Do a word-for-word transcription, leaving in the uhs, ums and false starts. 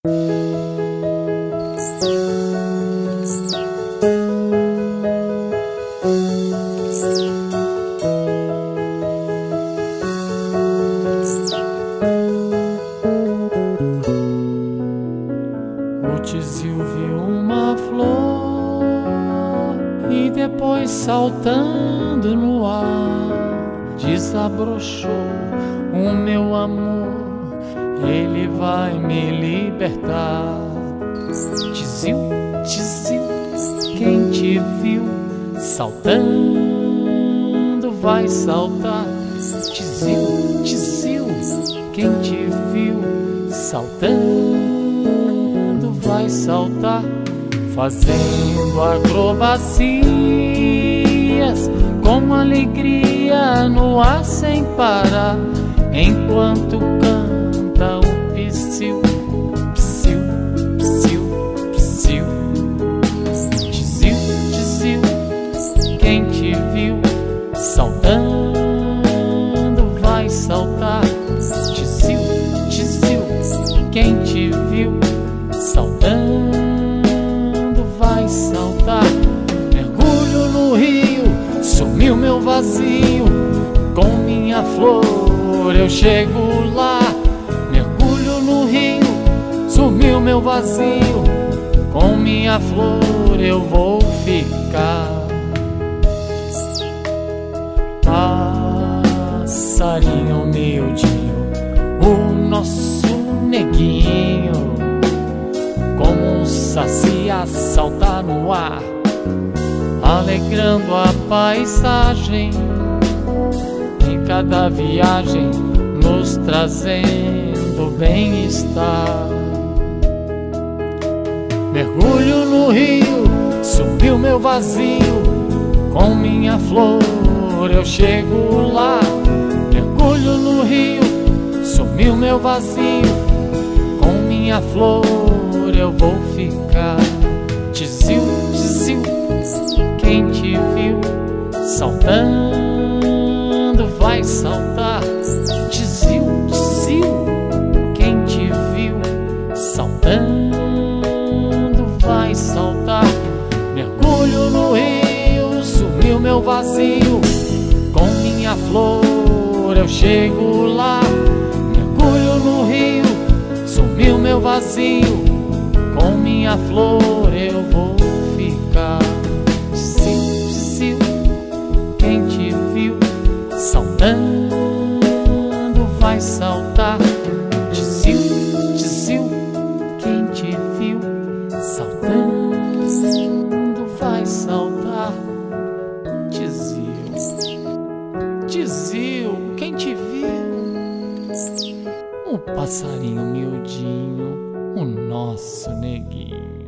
O tizil viu uma flor e depois, saltando no ar, desabrochou: o meu amor, ele vai me libertar. Tizil, tizil, quem te viu saltando vai saltar. Tizil, tizil, quem te viu saltando vai saltar. Fazendo acrobacias com alegria no ar sem parar, enquanto canta o psiu, psiu, psiu, psiu. Tizil, tizil, quem te viu saltando vai saltar. Tizil, tizil, quem te viu saltando vai saltar. Mergulho no rio, sumiu meu vazio, com minha flor eu chego lá. Mergulho no rio, sumiu meu vazio, com minha flor eu vou ficar. Passarinho miudinho, o nosso neguinho, como um saci a saltar no ar, alegrando a paisagem, em cada viagem nos trazendo bem-estar. Mergulho no rio, subiu meu vazio, com minha flor eu chego lá. Mergulho no rio, sumiu meu vazio, com minha flor eu vou ficar. Tizil, tizil, quem te viu saltando vai saltar. Tizil, tizil, quem te viu saltando vai saltar. Mergulho no rio, sumiu meu vazio, com minha flor eu chego lá. Mergulho no rio, sumiu meu vazio, com minha flor eu vou ficar. Tizil, tizil, quem te viu saltando vai saltar. Tizil, tizil, quem te viu saltando vai saltar. Tizil, tizil, quem te viu? Um passarinho miudinho, o nosso neguinho.